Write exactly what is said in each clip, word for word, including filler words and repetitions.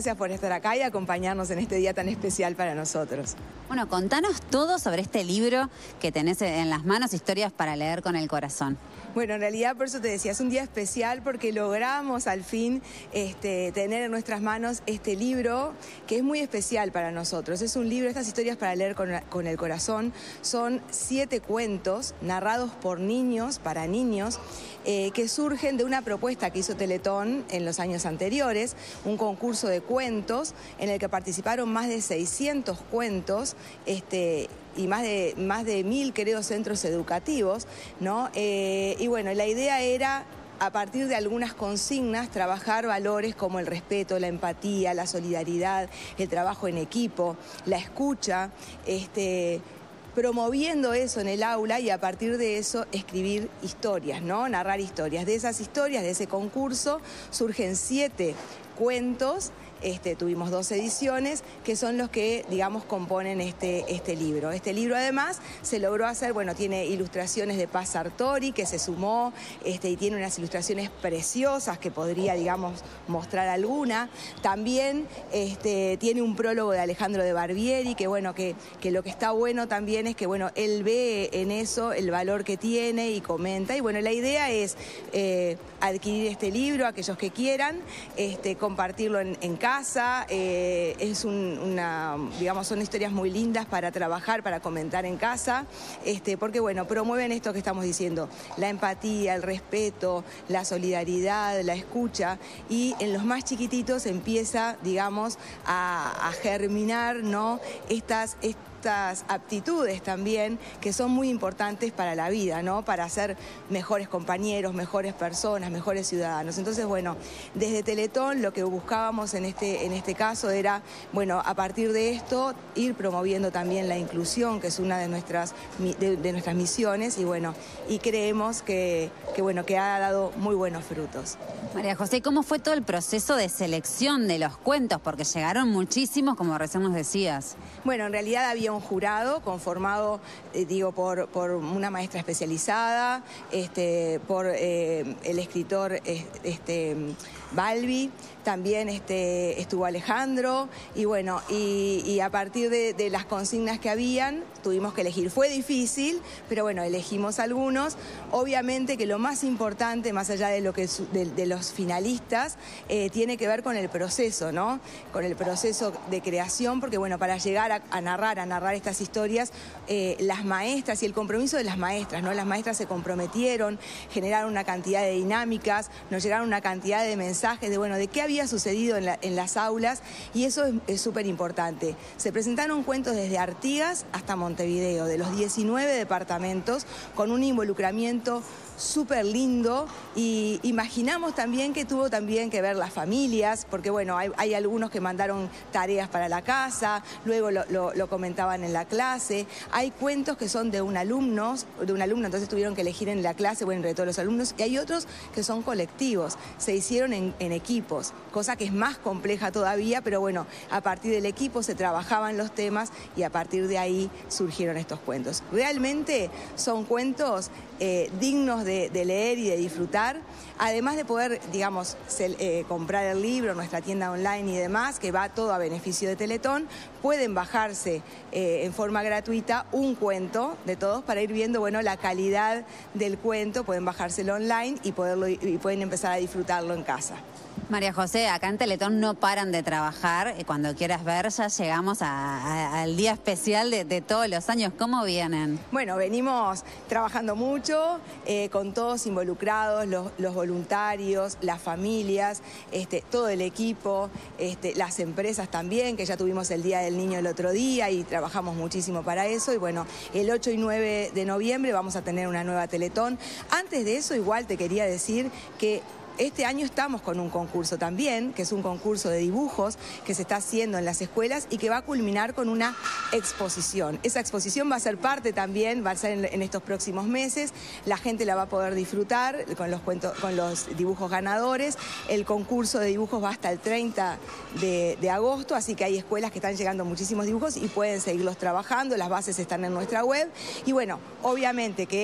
gracias por estar acá y acompañarnos en este día tan especial para nosotros. Bueno, contanos todo sobre este libro que tenés en las manos, Historias para leer con el corazón. Bueno, en realidad por eso te decía, es un día especial porque logramos al fin este, tener en nuestras manos este libro que es muy especial para nosotros. Es un libro, estas historias para leer con, con el corazón, son siete cuentos narrados por niños, para niños, eh, que surgen de una propuesta que hizo Teletón en los años anteriores, un concurso de cuentos en el que participaron más de seiscientos cuentos, este, y más de, más de mil, creo, centros educativos, ¿no? Eh, y bueno, la idea era, a partir de algunas consignas, trabajar valores como el respeto, la empatía, la solidaridad, el trabajo en equipo, la escucha, este, promoviendo eso en el aula y a partir de eso escribir historias, ¿no? Narrar historias. De esas historias, de ese concurso, surgen siete cuentos. Este, tuvimos dos ediciones que son los que, digamos, componen este, este libro. Este libro además se logró hacer, bueno, tiene ilustraciones de Paz Sartori que se sumó este, y tiene unas ilustraciones preciosas que podría, digamos, mostrar alguna. También este, tiene un prólogo de Alejandro de Barbieri que, bueno, que, que lo que está bueno también es que, bueno, él ve en eso el valor que tiene y comenta. Y bueno, la idea es eh, adquirir este libro, aquellos que quieran, este, compartirlo en, en casa. Casa, eh, es un, una, digamos, son historias muy lindas para trabajar, para comentar en casa, este, porque bueno, promueven esto que estamos diciendo, la empatía, el respeto, la solidaridad, la escucha, y en los más chiquititos empieza, digamos, a, a germinar, ¿no? Estas, estas Estas aptitudes también que son muy importantes para la vida, ¿no? Para ser mejores compañeros, mejores personas, mejores ciudadanos. Entonces, bueno, desde Teletón lo que buscábamos en este, en este caso era, bueno, a partir de esto, ir promoviendo también la inclusión, que es una de nuestras, de, de nuestras misiones, y bueno, y creemos que, que, bueno, que ha dado muy buenos frutos. María José, ¿cómo fue todo el proceso de selección de los cuentos? Porque llegaron muchísimos, como recién nos decías. Bueno, en realidad había un jurado conformado, eh, digo, por, por una maestra especializada, este, por eh, el escritor este, Balbi, también este, estuvo Alejandro, y bueno, y, y a partir de, de las consignas que habían, tuvimos que elegir. Fue difícil, pero bueno, elegimos algunos. Obviamente que lo más importante, más allá de, lo que, de, de los finalistas, eh, tiene que ver con el proceso, ¿no? Con el proceso de creación, porque bueno, para llegar a, a narrar, a narrar estas historias, eh, las maestras y el compromiso de las maestras, ¿no? Las maestras se comprometieron, generaron una cantidad de dinámicas, nos llegaron una cantidad de mensajes de, bueno, de qué había sucedido en, la, en las aulas, y eso es súper importante. Se presentaron cuentos desde Artigas hasta Montevideo, de los diecinueve departamentos, con un involucramiento súper lindo, y imaginamos también que tuvo también que ver las familias, porque bueno, hay, hay algunos que mandaron tareas para la casa, luego lo, lo, lo comentaban en la clase. Hay cuentos que son de un alumno, de un alumno, entonces tuvieron que elegir en la clase, bueno, entre todos los alumnos, y hay otros que son colectivos, se hicieron en, en equipos, cosa que es más compleja todavía, pero bueno, a partir del equipo se trabajaban los temas y a partir de ahí surgieron estos cuentos. Realmente son cuentos eh, dignos de, de leer y de disfrutar, además de poder, digamos, se, eh, comprar el libro en nuestra tienda online y demás, que va todo a beneficio de Teletón. Pueden bajarse eh, en forma gratuita un cuento de todos para ir viendo, bueno, la calidad del cuento. Pueden bajárselo online y, poderlo, y pueden empezar a disfrutarlo en casa. María José, acá en Teletón no paran de trabajar. Cuando quieras ver, ya llegamos a, a, al día especial de, de todos los años. ¿Cómo vienen? Bueno, venimos trabajando mucho, eh, con todos involucrados, los, los voluntarios, las familias, este, todo el equipo, este, las empresas también, que ya tuvimos el Día del Niño el otro día y trabajamos muchísimo para eso. Y bueno, el ocho y nueve de noviembre vamos a tener una nueva Teletón. Antes de eso, igual te quería decir que este año estamos con un concurso también, que es un concurso de dibujos que se está haciendo en las escuelas y que va a culminar con una exposición. Esa exposición va a ser parte también, va a ser en, en estos próximos meses. La gente la va a poder disfrutar con los, cuentos, con los dibujos ganadores. El concurso de dibujos va hasta el treinta de, de agosto, así que hay escuelas que están llegando muchísimos dibujos y pueden seguirlos trabajando. Las bases están en nuestra web. Y bueno, obviamente que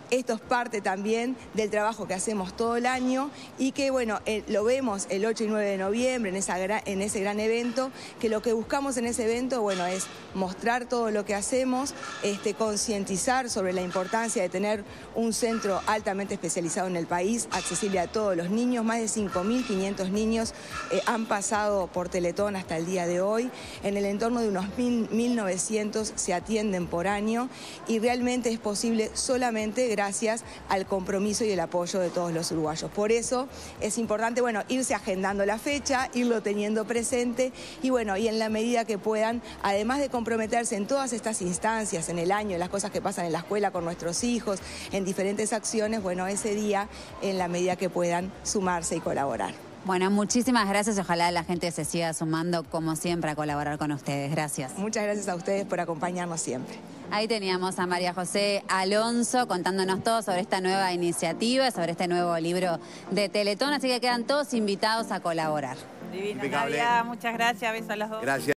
esto es parte también del trabajo que hacemos todo el año y que, bueno, eh, lo vemos el ocho y nueve de noviembre en, esa gra en ese gran evento, que lo que buscamos en ese evento, bueno, es mostrar todo lo que hacemos, este, concientizar sobre la importancia de tener un centro altamente especializado en el país, accesible a todos los niños. Más de cinco mil quinientos niños eh, han pasado por Teletón hasta el día de hoy. En el entorno de unos mil novecientos se atienden por año y realmente es posible solamente gracias al compromiso y el apoyo de todos los uruguayos. Por eso es importante, bueno, irse agendando la fecha, irlo teniendo presente y, bueno, y en la medida que puedan, además de comprometerse en todas estas instancias, en el año, en las cosas que pasan en la escuela con nuestros hijos, en diferentes acciones, bueno, ese día, en la medida que puedan, sumarse y colaborar. Bueno, muchísimas gracias. Ojalá la gente se siga sumando, como siempre, a colaborar con ustedes. Gracias. Muchas gracias a ustedes por acompañarnos siempre. Ahí teníamos a María José Alonso contándonos todo sobre esta nueva iniciativa, sobre este nuevo libro de Teletón. Así que quedan todos invitados a colaborar. Divina, Nadia, muchas gracias. Besos a las dos. Gracias.